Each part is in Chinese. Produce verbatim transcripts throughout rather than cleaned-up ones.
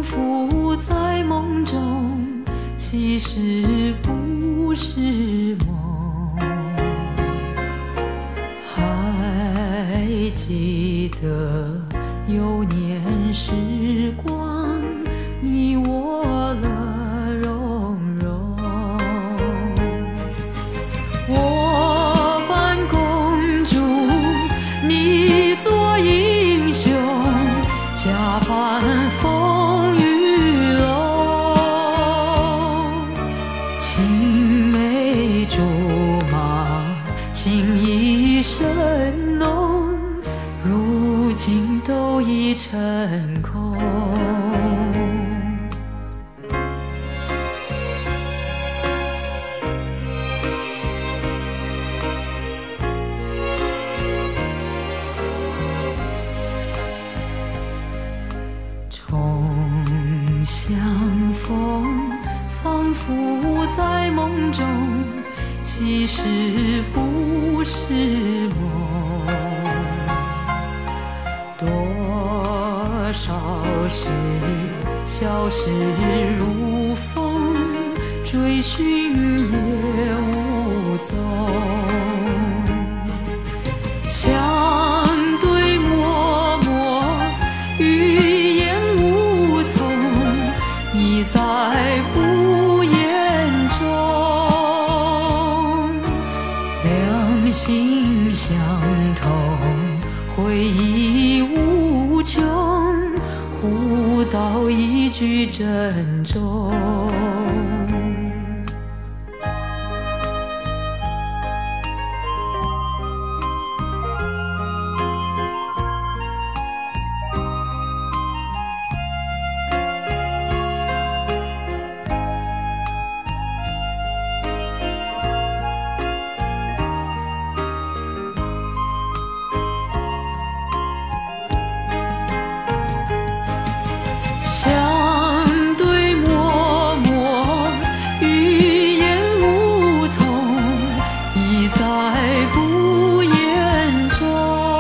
浮在梦中，其实不是梦。还记得有年时光，你我乐融融。我扮公主，你做英雄，假扮风雨龙。青梅竹马，情意深浓，如今都已成空。重相逢，仿佛在梦中，其实不是梦。多少事消失如风，追寻也无踪。相对默默，语言无从，已在不言中。两心相通，回忆无穷，互道一句珍重。相对默默，语言无从，已在不言中。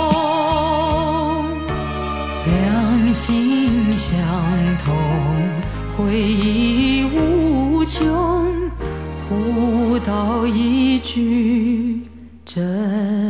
两心相通，回忆无穷，互道一句珍